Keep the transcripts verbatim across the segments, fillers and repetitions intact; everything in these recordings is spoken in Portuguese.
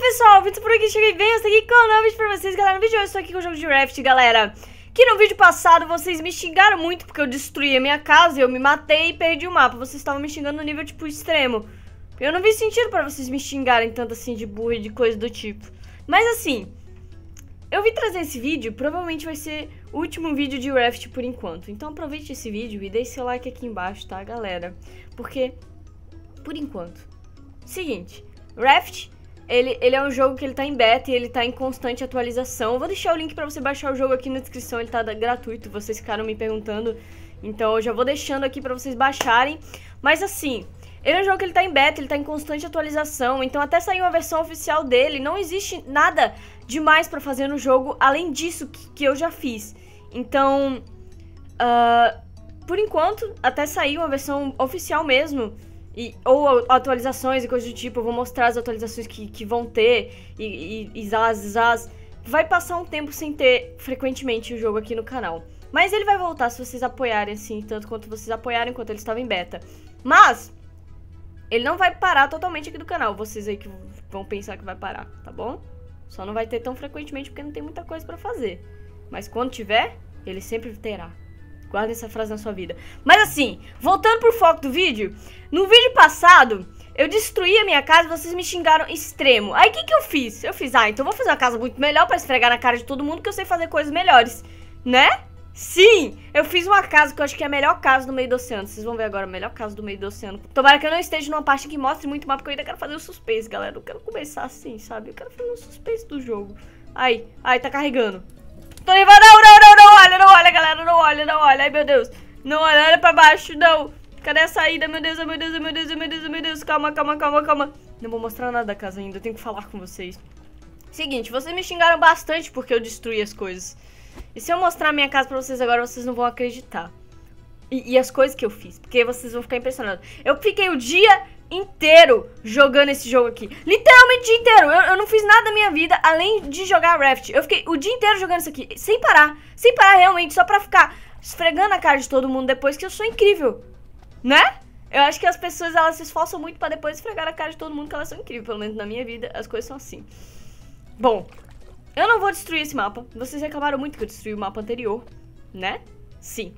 pessoal, Vitor por aqui, cheguei bem, eu estou aqui com um novo vídeo pra vocês, galera. No vídeo de hoje eu estou aqui com o jogo de Raft, galera. Que no vídeo passado vocês me xingaram muito porque eu destruí a minha casa, eu me matei e perdi o mapa. Vocês estavam me xingando no nível, tipo, extremo. Eu não vi sentido pra vocês me xingarem tanto assim de burro e de coisa do tipo. Mas assim, eu vim trazer esse vídeo, provavelmente vai ser o último vídeo de Raft por enquanto. Então aproveite esse vídeo e deixe seu like aqui embaixo, tá, galera? Porque, por enquanto, seguinte, Raft... Ele, ele é um jogo que ele tá em beta e ele tá em constante atualização. Eu vou deixar o link pra você baixar o jogo aqui na descrição, ele tá gratuito, vocês ficaram me perguntando. Então eu já vou deixando aqui pra vocês baixarem. Mas assim, ele é um jogo que ele tá em beta, ele tá em constante atualização. Então até sair uma versão oficial dele, não existe nada demais pra fazer no jogo, além disso que, que eu já fiz. Então, uh, por enquanto, até sair uma versão oficial mesmo... E, ou atualizações e coisas do tipo, eu vou mostrar as atualizações que, que vão ter, e, e, e zaz, zaz. Vai passar um tempo sem ter frequentemente o jogo aqui no canal. Mas ele vai voltar se vocês apoiarem, assim, tanto quanto vocês apoiarem enquanto ele estava em beta. Mas, ele não vai parar totalmente aqui do canal, vocês aí que vão pensar que vai parar, tá bom? Só não vai ter tão frequentemente porque não tem muita coisa pra fazer. Mas quando tiver, ele sempre terá. Guarda essa frase na sua vida. Mas assim, voltando pro foco do vídeo, no vídeo passado, eu destruí a minha casa e vocês me xingaram extremo. Aí o que que eu fiz? Eu fiz, ah, então eu vou fazer uma casa muito melhor pra esfregar na cara de todo mundo que eu sei fazer coisas melhores, né? Sim, eu fiz uma casa que eu acho que é a melhor casa do meio do oceano. Vocês vão ver agora a melhor casa do meio do oceano. Tomara que eu não esteja numa parte que mostre muito mapa, porque eu ainda quero fazer o suspense, galera. Eu quero começar assim, sabe? Eu quero fazer o suspense do jogo. Aí, aí, tá carregando. Tô levando, não, não, não, não olha, não olha, galera, não olha, não olha, ai meu Deus, não olha, olha pra baixo, não, cadê a saída, meu Deus, meu Deus, meu Deus, meu Deus, meu Deus, calma, calma, calma, calma, não vou mostrar nada da casa ainda, eu tenho que falar com vocês. Seguinte, vocês me xingaram bastante porque eu destruí as coisas, e se eu mostrar a minha casa pra vocês agora, vocês não vão acreditar, e, e as coisas que eu fiz, porque vocês vão ficar impressionados. Eu fiquei o dia inteiro jogando esse jogo aqui. Literalmente o dia inteiro. Eu, eu não fiz nada da minha vida além de jogar Raft. Eu fiquei o dia inteiro jogando isso aqui, sem parar. Sem parar realmente, só pra ficar esfregando a cara de todo mundo depois, que eu sou incrível, né? Eu acho que as pessoas, elas se esforçam muito pra depois esfregar a cara de todo mundo, que elas são incríveis. Pelo menos na minha vida, as coisas são assim. Bom, eu não vou destruir esse mapa. Vocês reclamaram muito que eu destruí o mapa anterior, né? Sim.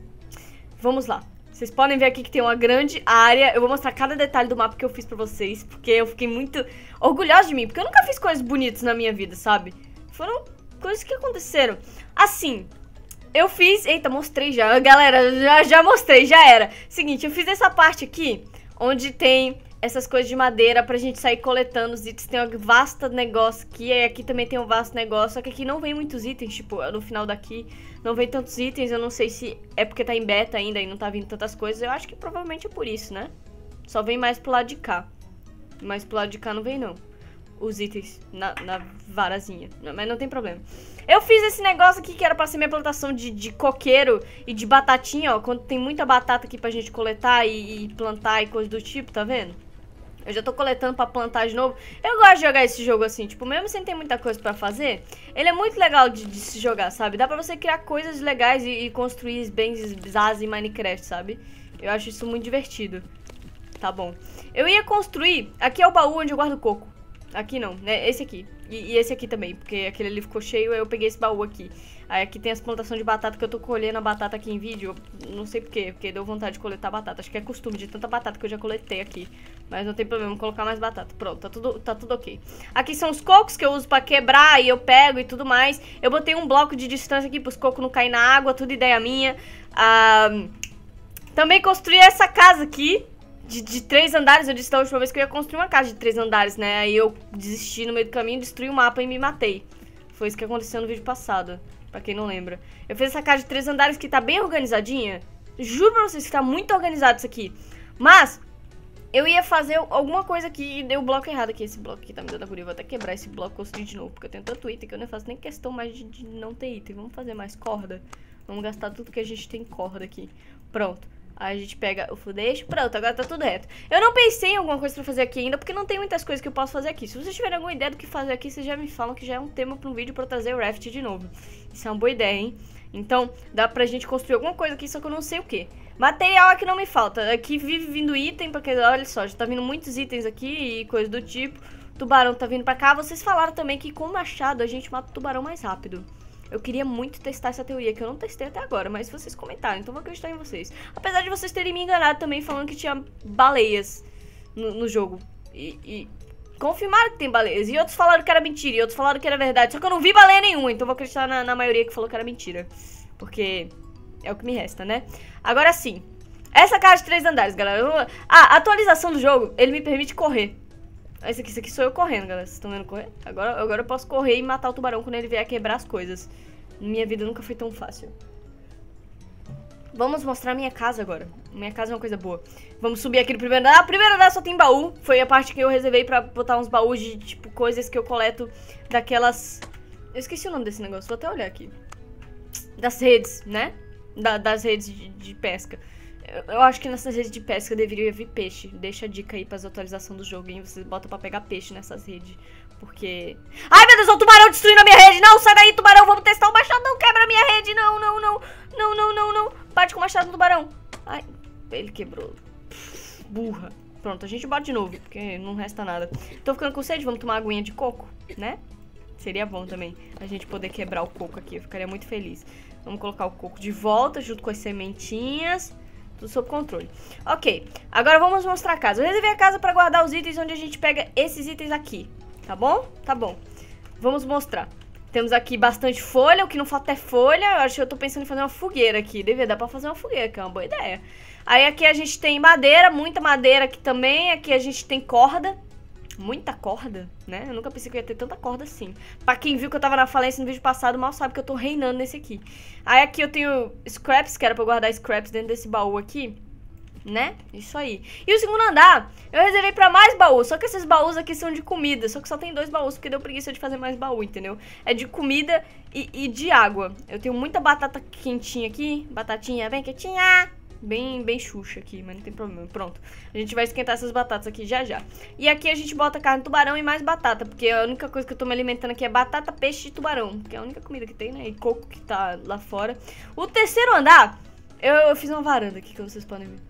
Vamos lá. Vocês podem ver aqui que tem uma grande área. Eu vou mostrar cada detalhe do mapa que eu fiz pra vocês, porque eu fiquei muito orgulhosa de mim, porque eu nunca fiz coisas bonitas na minha vida, sabe? Foram coisas que aconteceram. Assim, eu fiz... Eita, mostrei já. Galera, já, já mostrei, já era. Seguinte, eu fiz essa parte aqui, onde tem essas coisas de madeira pra gente sair coletando os itens. Tem um vasto negócio aqui, e aqui também tem um vasto negócio, só que aqui não vem muitos itens, tipo, no final daqui não vem tantos itens. Eu não sei se é porque tá em beta ainda e não tá vindo tantas coisas. Eu acho que provavelmente é por isso, né? Só vem mais pro lado de cá. Mas pro lado de cá não vem não os itens na, na varazinha, mas não tem problema. Eu fiz esse negócio aqui que era pra ser minha plantação de, de coqueiro e de batatinha, ó. Quando tem muita batata aqui pra gente coletar e, e plantar e coisa do tipo, tá vendo? Eu já tô coletando pra plantar de novo. Eu gosto de jogar esse jogo assim, tipo, mesmo sem ter muita coisa pra fazer, ele é muito legal de, de se jogar, sabe? Dá pra você criar coisas legais e, e construir bens bizarros em Minecraft, sabe? Eu acho isso muito divertido. Tá bom. Eu ia construir... Aqui é o baú onde eu guardo coco. Aqui não, né? Esse aqui. E, e esse aqui também, porque aquele ali ficou cheio, aí eu peguei esse baú aqui. Aí aqui tem as plantações de batata, que eu tô colhendo a batata aqui em vídeo. Eu não sei porquê, porque deu vontade de coletar batata. Acho que é costume de tanta batata que eu já coletei aqui. Mas não tem problema, vou colocar mais batata. Pronto, tá tudo, tá tudo ok. Aqui são os cocos que eu uso pra quebrar e eu pego e tudo mais. Eu botei um bloco de distância aqui pros cocos não caírem na água, tudo ideia minha. Ah, também construí essa casa aqui. De, de três andares. Eu disse da última vez que eu ia construir uma casa de três andares, né? Aí eu desisti no meio do caminho, destruí o mapa e me matei. Foi isso que aconteceu no vídeo passado, pra quem não lembra. Eu fiz essa casa de três andares que tá bem organizadinha. Juro pra vocês que tá muito organizado isso aqui. Mas eu ia fazer alguma coisa aqui e deu o bloco errado aqui. Esse bloco aqui tá me dando agonia. Eu vou até quebrar esse bloco e construir de novo, porque eu tenho tanto item que eu não faço nem questão mais de, de não ter item. Vamos fazer mais corda. Vamos gastar tudo que a gente tem corda aqui. Pronto. Aí a gente pega o fudeixo, pronto, agora tá tudo reto. Eu não pensei em alguma coisa pra fazer aqui ainda, porque não tem muitas coisas que eu posso fazer aqui. Se vocês tiverem alguma ideia do que fazer aqui, vocês já me falam, que já é um tema pra um vídeo pra eu trazer o Raft de novo. Isso é uma boa ideia, hein? Então, dá pra gente construir alguma coisa aqui, só que eu não sei o que. Material aqui não me falta. Aqui vive vindo item, porque olha só, já tá vindo muitos itens aqui e coisa do tipo. tubarão tá vindo pra cá. Vocês falaram também que com o machado a gente mata o tubarão mais rápido. Eu queria muito testar essa teoria, que eu não testei até agora, mas vocês comentaram, então vou acreditar em vocês. Apesar de vocês terem me enganado também, falando que tinha baleias no, no jogo. E, e confirmaram que tem baleias. E outros falaram que era mentira, e outros falaram que era verdade. Só que eu não vi baleia nenhuma, então vou acreditar na, na maioria que falou que era mentira. Porque é o que me resta, né? Agora sim, essa casa de três andares, galera. Eu... Ah, a atualização do jogo, ele me permite correr. Esse aqui, esse aqui sou eu correndo, galera. Vocês estão vendo correr? Agora, agora eu posso correr e matar o tubarão quando ele vier quebrar as coisas. Minha vida nunca foi tão fácil. Vamos mostrar minha casa agora. Minha casa é uma coisa boa. Vamos subir aqui no primeiro andar. O primeiro andar só tem baú. Foi a parte que eu reservei pra botar uns baús de, tipo, coisas que eu coleto daquelas... Eu esqueci o nome desse negócio. Vou até olhar aqui. Das redes, né? Da, das redes de, de pesca. Eu acho que nessas redes de pesca deveria vir peixe. Deixa a dica aí pras atualizações do jogo, hein? Vocês botam pra pegar peixe nessas redes. Porque... Ai, meu Deus, o tubarão destruindo a minha rede. Não, sai daí, tubarão. Vamos testar o machado. Não quebra a minha rede. Não, não, não. Não, não, não, não. Bate com o machado no tubarão. Ai, ele quebrou. Burra. Pronto, a gente bota de novo, porque não resta nada. Tô ficando com sede. Vamos tomar uma aguinha de coco, né? Seria bom também a gente poder quebrar o coco aqui. Eu ficaria muito feliz. Vamos colocar o coco de volta, junto com as sementinhas. Tudo sob controle. Ok, agora vamos mostrar a casa. Eu reservei a casa pra guardar os itens onde a gente pega esses itens aqui. Tá bom? Tá bom. Vamos mostrar. Temos aqui bastante folha, o que não falta é folha. Eu acho que eu tô pensando em fazer uma fogueira aqui. Devia dar pra fazer uma fogueira, que é uma boa ideia. Aí aqui a gente tem madeira, muita madeira aqui também. Aqui a gente tem corda. Muita corda, né? Eu nunca pensei que eu ia ter tanta corda assim. Pra quem viu que eu tava na falência no vídeo passado, mal sabe que eu tô reinando nesse aqui. Aí aqui eu tenho scraps, que era pra eu guardar scraps dentro desse baú aqui, né? Isso aí. E o segundo andar, eu reservei pra mais baús. Só que esses baús aqui são de comida. Só que só tem dois baús, porque deu preguiça de fazer mais baú, entendeu? É de comida e, e de água. Eu tenho muita batata quentinha aqui. Batatinha bem quentinha. Bem, bem xuxa aqui, mas não tem problema. Pronto. A gente vai esquentar essas batatas aqui já já. E aqui a gente bota carne de tubarão e mais batata. Porque a única coisa que eu tô me alimentando aqui é batata, peixe e tubarão. Que é a única comida que tem, né? E coco que tá lá fora. O terceiro andar, eu, eu fiz uma varanda aqui, que vocês podem ver.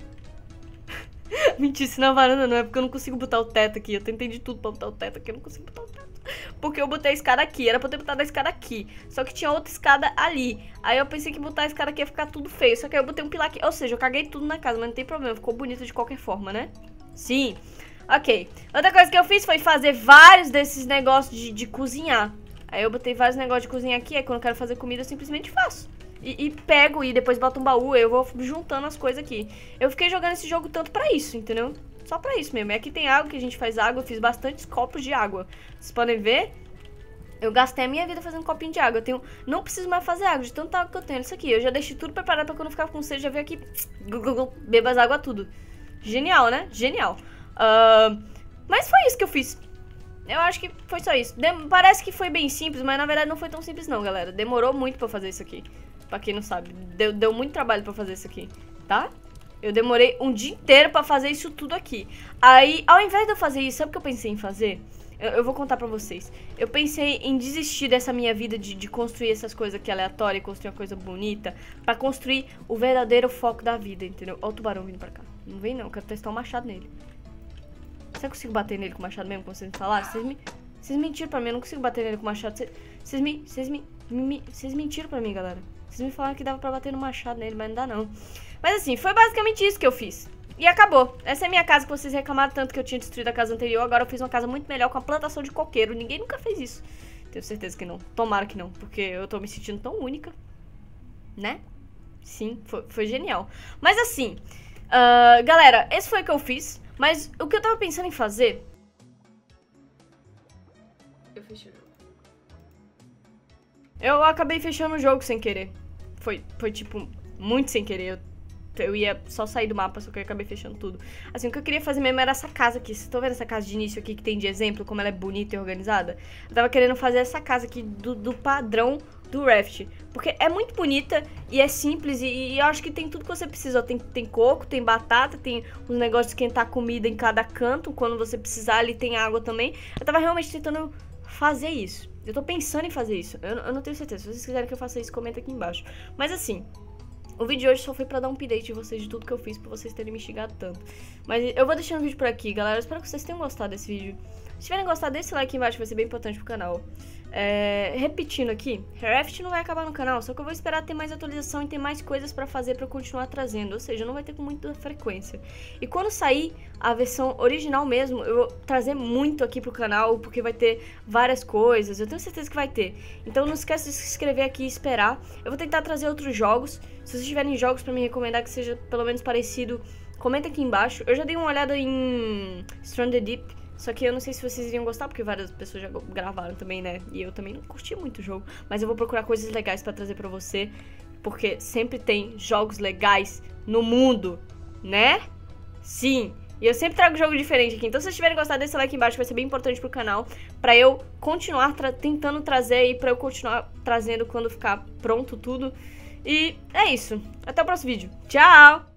Mentira, isso não é varanda não. É porque eu não consigo botar o teto aqui. Eu tentei de tudo pra botar o teto aqui. Eu não consigo botar o teto. Porque eu botei a escada aqui. Era pra eu ter botado a escada aqui. Só que tinha outra escada ali. Aí eu pensei que botar a escada aqui ia ficar tudo feio. Só que aí eu botei um pilar aqui. Ou seja, eu caguei tudo na casa. Mas não tem problema. Ficou bonito de qualquer forma, né? Sim. Ok. Outra coisa que eu fiz foi fazer vários desses negócios de, de cozinhar. Aí eu botei vários negócios de cozinhar aqui. Aí quando eu quero fazer comida eu simplesmente faço. E, e pego e depois boto um baú. Eu vou juntando as coisas aqui. Eu fiquei jogando esse jogo tanto pra isso, entendeu? Só pra isso mesmo. E aqui tem água, que a gente faz água. Eu fiz bastantes copos de água. Vocês podem ver. Eu gastei a minha vida fazendo copinho de água. Eu tenho... Não preciso mais fazer água de tanta água que eu tenho. Isso aqui. Eu já deixei tudo preparado pra quando eu ficar com sede. Já veio aqui. Beba as águas tudo. Genial, né? Genial. Uh... Mas foi isso que eu fiz. Eu acho que foi só isso. Dem... Parece que foi bem simples, mas na verdade não foi tão simples não, galera. Demorou muito pra fazer isso aqui. Pra quem não sabe. Deu, deu muito trabalho pra fazer isso aqui, tá? Eu demorei um dia inteiro pra fazer isso tudo aqui. Aí, ao invés de eu fazer isso, sabe o que eu pensei em fazer? Eu, eu vou contar pra vocês. Eu pensei em desistir dessa minha vida de, de construir essas coisas aqui aleatórias, construir uma coisa bonita, pra construir o verdadeiro foco da vida, entendeu? Olha o tubarão vindo pra cá. Não vem não, eu quero testar um machado nele. Será que eu consigo bater nele com o machado mesmo, como vocês me falaram? Vocês, me, vocês mentiram pra mim, eu não consigo bater nele com o machado. Vocês, vocês, me, vocês, me, me, vocês mentiram pra mim, galera. Vocês me falaram que dava pra bater no machado nele, mas não dá não. Mas assim, foi basicamente isso que eu fiz. E acabou. Essa é a minha casa que vocês reclamaram tanto que eu tinha destruído a casa anterior. Agora eu fiz uma casa muito melhor com a plantação de coqueiro. Ninguém nunca fez isso. Tenho certeza que não. Tomara que não, porque eu tô me sentindo tão única. Né? Sim, foi, foi genial. Mas assim, uh, galera, esse foi o que eu fiz. Mas o que eu tava pensando em fazer... Eu fechei o jogo. Eu acabei fechando o jogo sem querer. Foi, foi tipo, muito sem querer. Eu Eu ia só sair do mapa, só que eu acabei fechando tudo. Assim, o que eu queria fazer mesmo era essa casa aqui. Vocês estão vendo essa casa de início aqui que tem de exemplo, como ela é bonita e organizada? Eu tava querendo fazer essa casa aqui do, do padrão do Raft. Porque é muito bonita e é simples e, e eu acho que tem tudo que você precisa. Ó, tem, tem coco, tem batata, tem os negócios de esquentar comida em cada canto. Quando você precisar, ali tem água também. Eu tava realmente tentando fazer isso. Eu tô pensando em fazer isso. Eu, eu não tenho certeza. Se vocês quiserem que eu faça isso, comenta aqui embaixo. Mas assim... O vídeo de hoje só foi pra dar um update de vocês, de tudo que eu fiz, pra vocês terem me xingado tanto. Mas eu vou deixando o vídeo por aqui, galera. Eu espero que vocês tenham gostado desse vídeo. Se tiverem gostado, deixa esse like aqui embaixo, vai ser bem importante pro canal. É, repetindo aqui, Raft não vai acabar no canal, só que eu vou esperar ter mais atualização e ter mais coisas pra fazer pra eu continuar trazendo. Ou seja, não vai ter com muita frequência. E quando sair a versão original mesmo, eu vou trazer muito aqui pro canal, porque vai ter várias coisas, eu tenho certeza que vai ter. Então não esquece de se inscrever aqui e esperar. Eu vou tentar trazer outros jogos. Se vocês tiverem jogos pra me recomendar que seja pelo menos parecido, comenta aqui embaixo. Eu já dei uma olhada em Stranded Deep, só que eu não sei se vocês iriam gostar, porque várias pessoas já gravaram também, né? E eu também não curti muito o jogo. Mas eu vou procurar coisas legais pra trazer pra você, porque sempre tem jogos legais no mundo, né? Sim! E eu sempre trago jogo diferente aqui. Então se vocês tiverem gostado, deixa o like embaixo, vai ser bem importante pro canal, pra eu continuar tra tentando trazer e pra eu continuar trazendo quando ficar pronto tudo. E é isso. Até o próximo vídeo. Tchau!